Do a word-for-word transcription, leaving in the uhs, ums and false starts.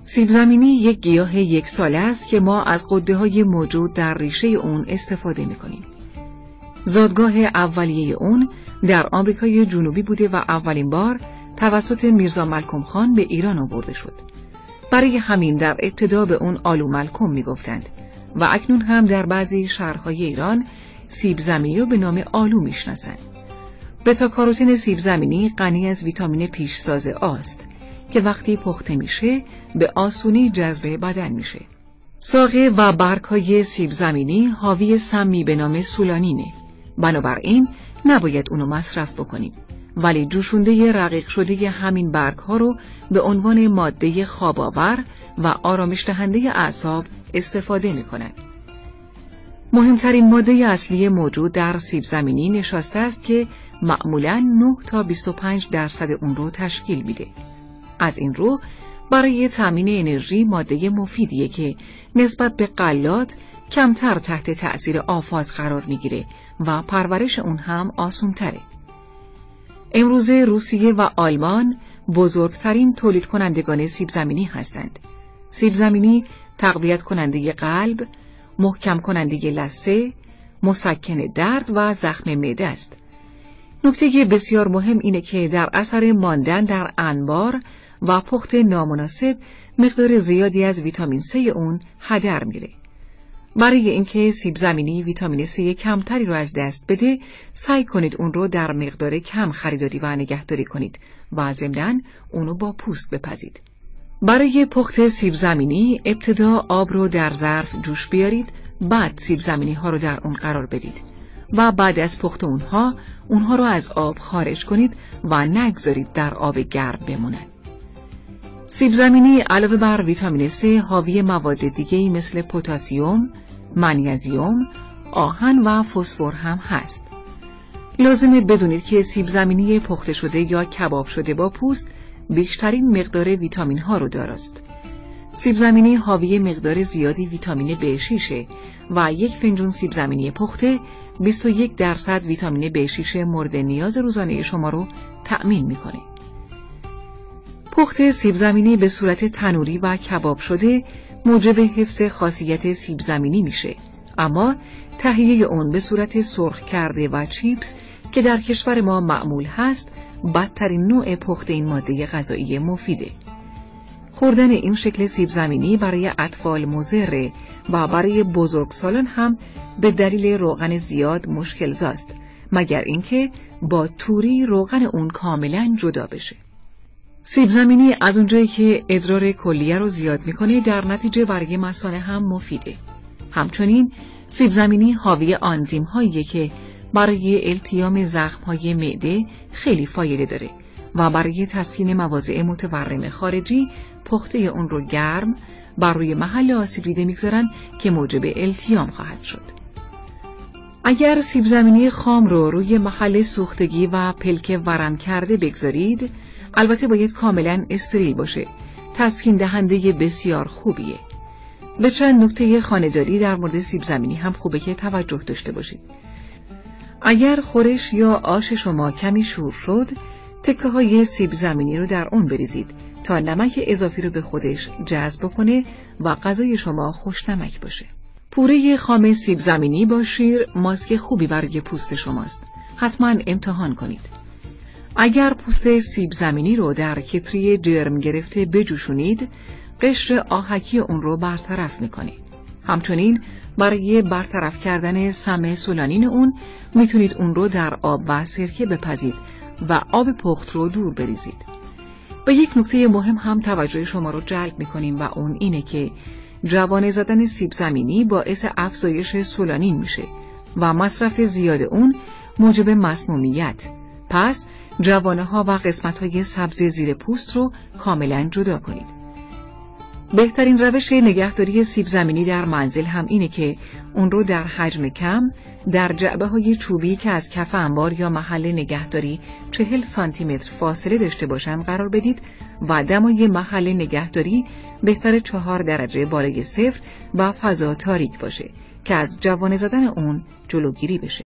سیب زمینی یک گیاه یک ساله است که ما از غده‌های موجود در ریشه اون استفاده می‌کنیم. زادگاه اولیه اون در آمریکای جنوبی بوده و اولین بار توسط میرزا ملکم خان به ایران آورده شد. برای همین در ابتدا به اون آلو ملکم میگفتند و اکنون هم در بعضی شهرهای ایران سیب زمینی رو به نام آلو میشناسند. بتا کاروتن سیب زمینی غنی از ویتامین پیشساز آ است که وقتی پخته میشه به آسونی جذب بدن میشه. ساقه و برگ‌های سیب زمینی حاوی سمی به نام سولانینه. بنابراین نباید اونو مصرف بکنیم، ولی جوشونده رقیق شده همین برگ‌ها رو به عنوان ماده خواب‌آور و آرامش دهنده اعصاب استفاده می‌کنند. مهمترین ماده اصلی موجود در سیب زمینی نشاسته است که معمولاً نه تا بیست و پنج درصد اون رو تشکیل میده. از این رو برای تامین انرژی ماده مفیدیه که نسبت به غلات کمتر تحت تأثیر آفات قرار میگیره و پرورش اون هم آسان‌تره. امروزه روسیه و آلمان بزرگترین تولید کنندگان سیب زمینی هستند. سیب زمینی تقویت کننده قلب، محکم کننده لثه، مسکن درد و زخم معده است. نکته بسیار مهم اینه که در اثر ماندن در انبار و پخت نامناسب مقدار زیادی از ویتامین سی اون هدر میره. برای اینکه سیب زمینی ویتامین سی کمتری رو از دست بده، سعی کنید اون رو در مقدار کم خریداری و نگهداری کنید و ضمناً اونو با پوست بپزید. برای پخت سیب زمینی ابتدا آب رو در ظرف جوش بیارید، بعد سیب زمینی ها رو در اون قرار بدید و بعد از پخت اونها اونها رو از آب خارج کنید و نگذارید در آب گرم بمونن. سیب زمینی علاوه بر ویتامین C حاوی مواد دیگه‌ای مثل پتاسیم، منیزیم، آهن و فسفر هم هست. لازمه بدونید که سیب زمینی پخته شده یا کباب شده با پوست بیشترین مقدار ویتامین ها رو دارست. سیب زمینی حاوی مقدار زیادی ویتامین بی شش و یک فنجون سیب زمینی پخته بیست و یک درصد ویتامین بی شش مورد نیاز روزانه شما رو تأمین میکنه. پخت سیب زمینی به صورت تنوری و کباب شده موجب حفظ خاصیت سیب زمینی میشه، اما تهیه اون به صورت سرخ کرده و چیپس که در کشور ما معمول هست بدترین نوع پخت این ماده غذایی مفیده. خوردن این شکل سیب زمینی برای اطفال مضر و برای بزرگسالان هم به دلیل روغن زیاد مشکل زاست، مگر اینکه با توری روغن اون کاملا جدا بشه. سیب زمینی از اونجایی که ادرار کلیه رو زیاد میکنه در نتیجه برای مثانه هم مفیده. همچنین سیب زمینی حاوی آنزیم هاییه که برای التیام زخم های معده خیلی فایده داره و برای تسکین مواضع متورم خارجی پخته اون رو گرم بر روی محل آسیب دیده میگذارن که موجب التیام خواهد شد. اگر سیب زمینی خام رو روی محل سوختگی و پلک ورم کرده بگذارید، البته باید کاملا استریل باشه. تسکین دهنده بسیار خوبیه. به چند نکته خانه‌داری در مورد سیب زمینی هم خوبه که توجه داشته باشید. اگر خورش یا آش شما کمی شور شد، تکه های سیب زمینی رو در اون بریزید تا نمک اضافی رو به خودش جذب کنه و غذای شما خوشنمک باشه. پوره خام سیب زمینی با شیر ماسک خوبی برای پوست شماست. حتما امتحان کنید. اگر پوست سیب زمینی رو در کتری جرم گرفته بجوشونید، قشر آهکی اون رو برطرف میکنه. همچنین برای برطرف کردن سم سولانین اون میتونید اون رو در آب و سرکه بپزید و آب پخت رو دور بریزید. به یک نکته مهم هم توجه شما رو جلب میکنیم و اون اینه که جوانه زدن سیب زمینی باعث افزایش سولانین میشه و مصرف زیاد اون موجب مسمومیت. پس جوانه ها و قسمت های سبز زیر پوست رو کاملا جدا کنید. بهترین روش نگهداری سیب زمینی در منزل هم اینه که اون رو در حجم کم در جعبه های چوبی که از کف انبار یا محل نگهداری چهل سانتی متر فاصله داشته باشن قرار بدید و دمای محل نگهداری بهتر چهار درجه بالای صفر و فضا تاریک باشه که از جوانه زدن اون جلوگیری بشه.